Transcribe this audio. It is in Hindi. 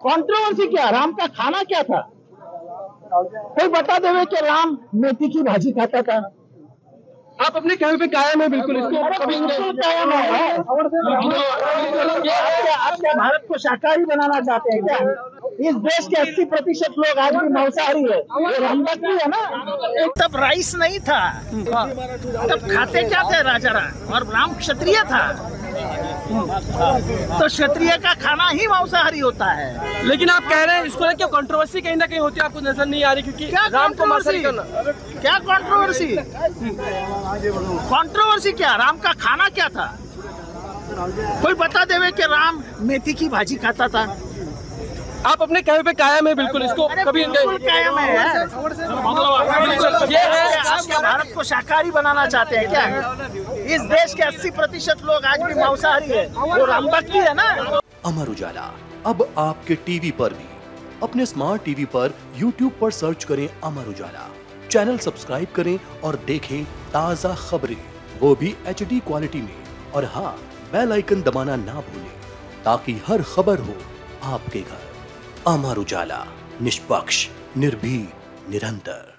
कंट्रोवर्सी क्या, राम का खाना क्या था? कोई बता देवे कि राम मेथी की भाजी खाता था। आप अपने कहने पे कायम है बिल्कुल, इसको बिल्कुल कायम है। आप क्या भारत को शाकाहारी बनाना चाहते हैं क्या? इस देश के 80% लोग आज भी मांसाहारी है, ये रामभक्ति है ना। तब राइस नहीं था, तब खाते क्या थे राजा राम, और राम क्षत्रिय था, तो क्षत्रिय का खाना ही मांसाहारी होता है। लेकिन आप कह रहे हैं इसको क्यों कंट्रोवर्सी कहीं ना कहीं होती है, आपको नजर नहीं आ रही? क्योंकि राम को मांसाहारी करना, क्या कंट्रोवर्सी? कंट्रोवर्सी क्या, राम का खाना क्या था? कोई बता देवे कि राम मेथी की भाजी खाता था। आप अपने कहने पे कायम है बिल्कुल, इसको कभी कायम है। ये है, आप क्या भारत को शाकाहारी बनाना चाहते हैं क्या? इस देश के 80% लोग आज भी मांसाहारी है, वो रामभक्ति है ना। अमर उजाला अब आपके टीवी पर भी। अपने स्मार्ट टीवी पर YouTube पर सर्च करें अमर उजाला, चैनल सब्सक्राइब करें और देखें ताज़ा खबरें, वो भी HD क्वालिटी में। और हाँ, बेल आइकन दबाना ना भूलें ताकि हर खबर हो आपके घर। अमर उजाला, निष्पक्ष, निर्भीक, निरंतर।